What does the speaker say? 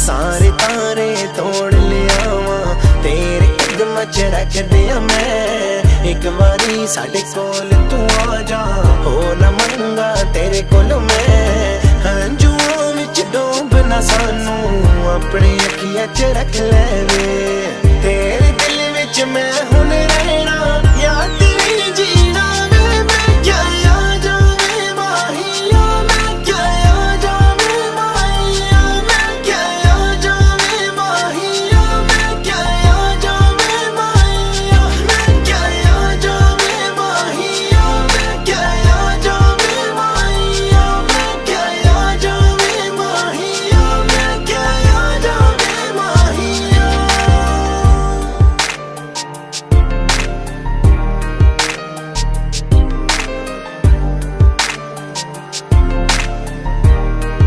सारे तारे तोड़ लिया वा तेरे कदम च रख दिया मैं। एक बारी साडे कोल तू आ जा, हो ना मंगा तेरे कोल मैं। हंजुआं विच डोब ना सानू अपनी अखियां च रख ले वे।